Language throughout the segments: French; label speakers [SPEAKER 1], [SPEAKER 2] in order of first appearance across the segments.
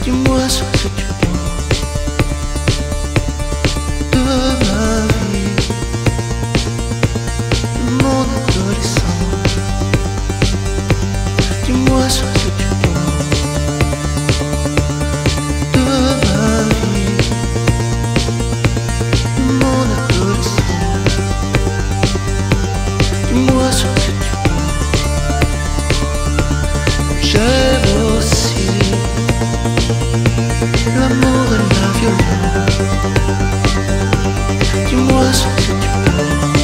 [SPEAKER 1] Dis-moi ce que tu penses de ma vie, de mon adolescence. Dis-moi ce que tu penses de ma vie, de mon adolescence. Dis-moi ce que tu penses. J'aime aussi l'amour et la violence. Dis-moi ce que tu penses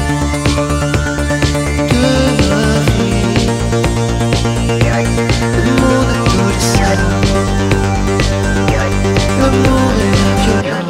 [SPEAKER 1] de ma vie, de mon adolescence. L'amour et la violence.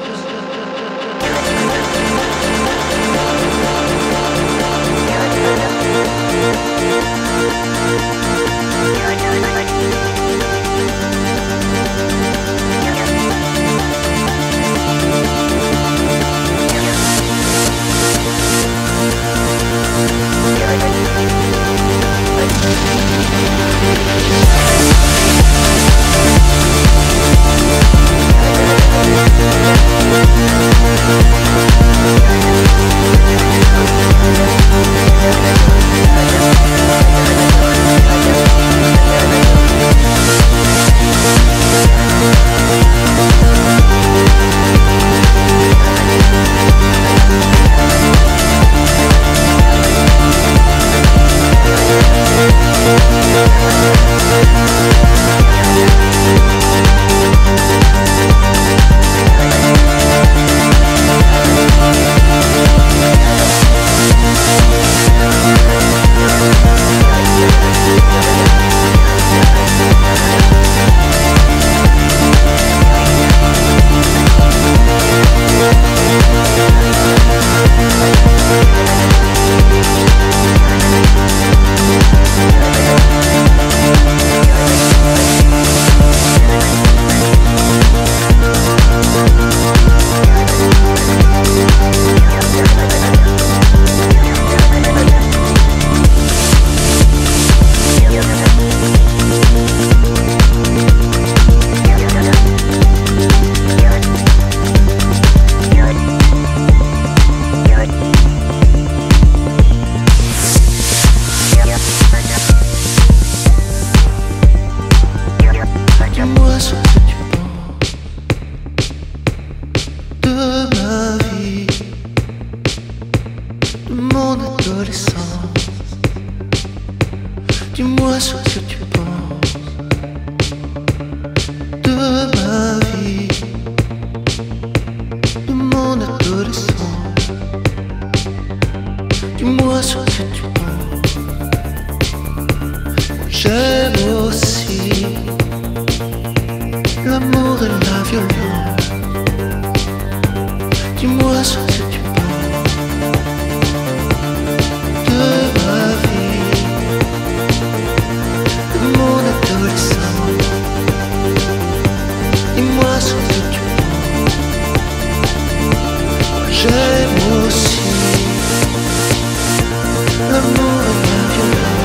[SPEAKER 1] Dis-moi ce que tu penses de ma vie, de mon adolescence. Dis-moi ce que tu penses de ma vie, de mon adolescence. Dis-moi ce que tu penses. J'aime aussi l'amour et la violence. Dis-moi ce que tu penses de ma vie, de mon adolescence. Dis-moi ce que tu penses. J'aime aussi l'amour et la violence.